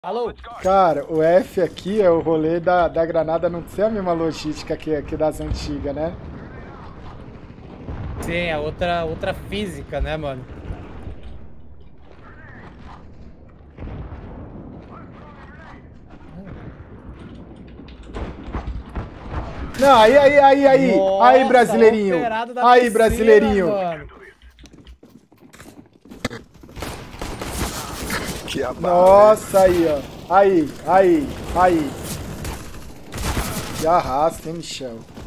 Alô? Cara, o F aqui é o rolê da granada não ser a mesma logística que das antigas, né? Sim, é outra física, né, mano? Não, aí, Nossa, brasileirinho. operado da Aí, piscina, brasileirinho. mano. Que a bala, Nossa, aí, ó. Aí. Que arrasta, hein, Michel?